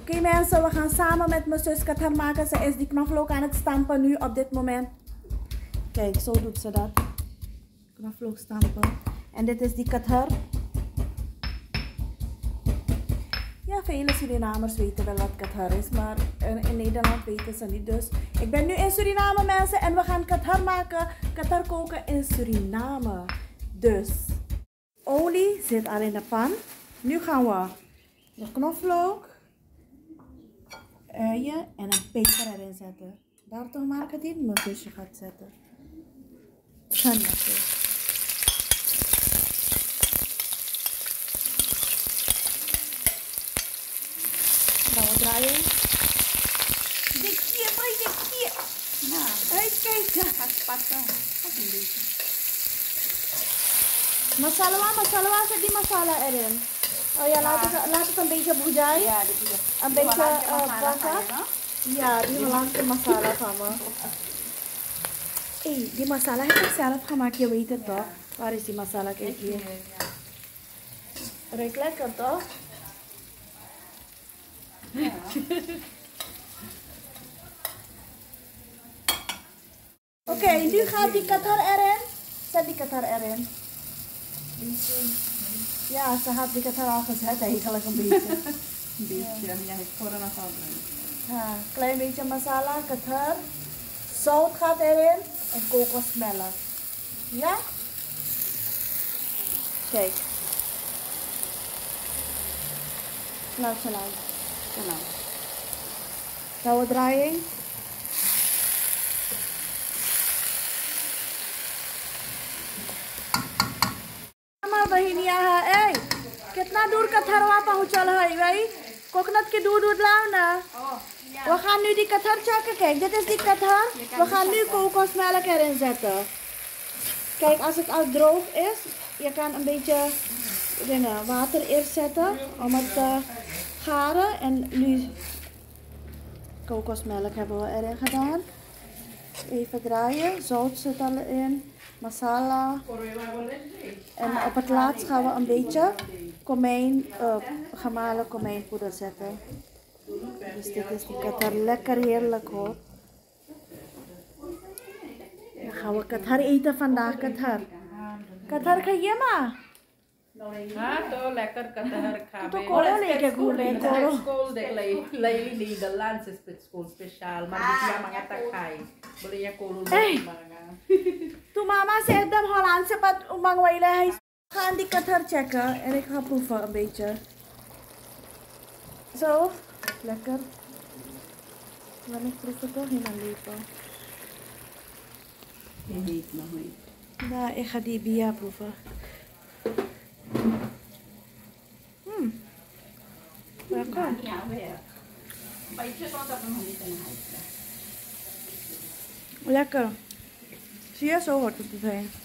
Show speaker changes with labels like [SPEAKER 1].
[SPEAKER 1] Oké mensen, we gaan samen met mijn zus katar maken. Ze is die knoflook aan het stampen nu op dit moment. Kijk, zo doet ze dat. Knoflook stampen. En dit is die katar. Ja, vele Surinamers weten wel wat katar is, maar in Nederland weten ze niet. Dus ik ben nu in Suriname mensen en we gaan katar maken. Katar koken in Suriname. Dus olie zit al in de pan. Nu gaan we de knoflook, uien en een peper erin zetten. Daar toch maken die mijn zusje gaat zetten. Nou, we draaien. Dikje, dikje. Nou, uitkijken. Gaat spatten. Wat een beetje. Masala, zet die masala erin. Oh ja, laat het een beetje boejai. Ja, een beetje bakken. Ja, die Hollandse masala van me. Hey, die masala heb ik zelf gemaakt, je weet het toch? Waar is die masala? Kijk hier. Ruikt lekker toch? Ja. Oké, nu gaat die katar erin. Zet die katar erin. Ja, ze had die katar al gezet eigenlijk een beetje.
[SPEAKER 2] Een beetje, ja, ik hoor er nog wel in.
[SPEAKER 1] Ja, klein beetje masala, katar. Zout gaat erin en kokosmelk. Ja? Kijk. Laat ze laten. Genau. Nou, we draaien. बहिनिया है कितना दूर कथर वहाँ पहुँचल है भाई कोकोनट के दूध लाओ ना we gaan nu die katar checken. Kijk, dit is die katar. We gaan nu kokosmelk erin zetten. Kijk, als het al droog is, je kan een beetje water eerst zetten om het te garen. En nu kokosmelk hebben we erin gedaan. Even draaien. Zout zit al in. Masala. En op het laatst gaan we een beetje gemalen komijnpoeder zetten. Dus dit is die katar. Lekker heerlijk hoor. Dan gaan we katar eten vandaag. Katar ga je maar.
[SPEAKER 2] हाँ तो लेकर कटहर खावे
[SPEAKER 1] तो कोलो लेके घूमे कोलो
[SPEAKER 2] स्कूल देख ले Nederlands school speciaal maar dia mengata kai boleh ya koलो
[SPEAKER 1] tu mama zegt dat Hollandse pad umang waile hij gaan die katar checken en ik ga proeven een beetje zo lekker maar ik proef het toch in mijn lippen
[SPEAKER 2] je weet nog niet
[SPEAKER 1] nou ik ga die bia proeven lekker. Lekker. Zie je, zo hoort het te zijn.